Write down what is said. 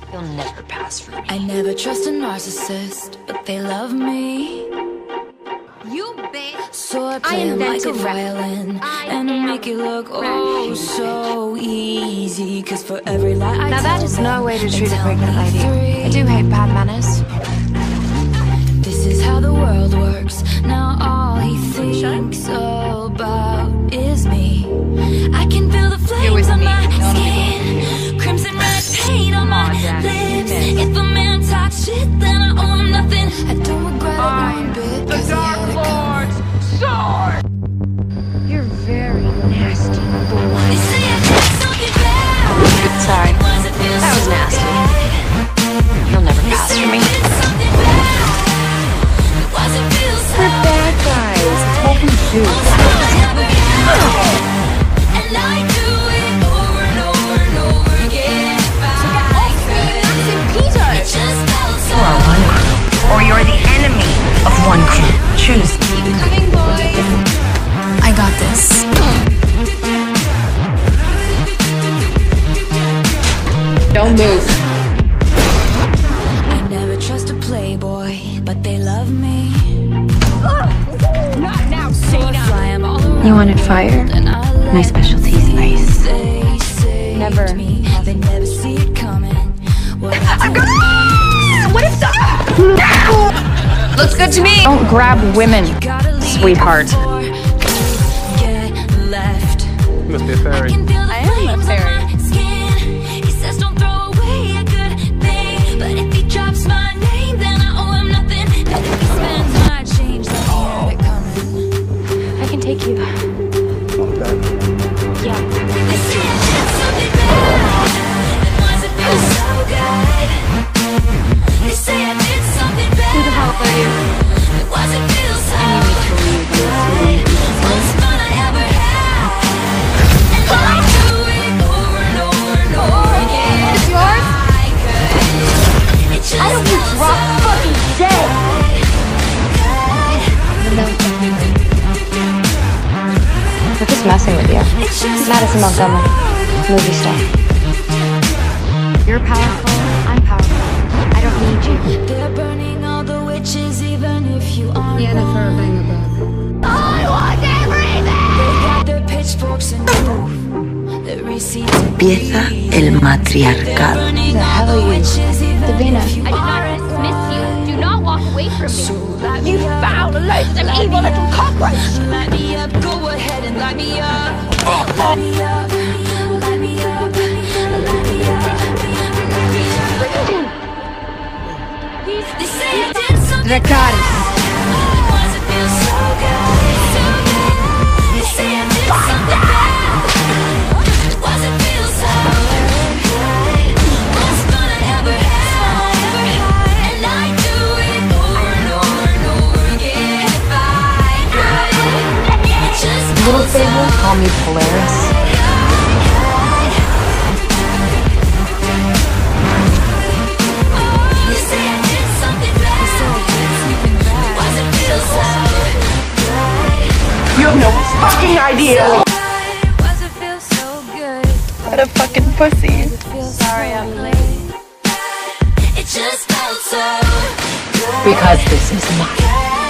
You'll never pass for me. I never trust a narcissist, but they love me. You bitch! So I play 'em like a violin and make it look oh so easy. Cause for every lie I Now that is no way to treat a tell pregnant me lady. three. I do hate bad manners. This is how the world works. Now all he thinks about is me. I can feel the flames on my skin, crimson red paint on my lips. If a man talks shit, then I owe him nothing. I don't regret it one bit. The Dark Lord's sword! You're very nasty, boy. They say I did something bad. Sorry. That was nasty. You'll never pass for me. We're bad guys. It's what we do. And I do it over and over and over again. You are one crew, or you're the enemy of one crew. Choose. I got this. Don't move. I never trust a playboy, but they love me. Not now, Sadie. You wanted fire? My specialty is ice. Never. They never see it coming. What if Looks good to me. Don't grab women, sweetheart. Get left. You must be a fairy. I am a fairy. He says don't throw away a good thing, but if he drops my name, then I owe him nothing. And if he spends my change, then I hear it coming. I can take you. Yeah. They say I did something bad, and why does it feel so good? They say I did something bad. Who the hell are you? Why does it feel so good? Most fun I ever had, and I do it over and over and over again. It's yours? It just I don't need felt drop so fucking dead. We're just messing with you. Madison Montgomery, movie star. You're powerful. I'm powerful. I don't need you. They're burning all the witches, even if you aren't. Yennefer Vangabug. I want everything. They got their pitchforks and proof. The receipts. Empieza el matriarcado. The hell are you? Davina. I did not dismiss you. Do not walk away from me. You foul, loathsome, evil little cockroach. Light me up, go ahead and light me up. Light me up, light me up, light me up. They say I did something Dracarys. Why does it feel so good, so good? They say I did something bad. Why does it feel so good? Most fun I ever had, and I do it over and over and over again. If I could, it just Little favor, call me Polaris. You say I did something bad. Why does it feel so good? You have no fucking idea! Why does it feel so good? What a fucking pussy. Sorry, I'm late. It just felt so good. Because this is mine.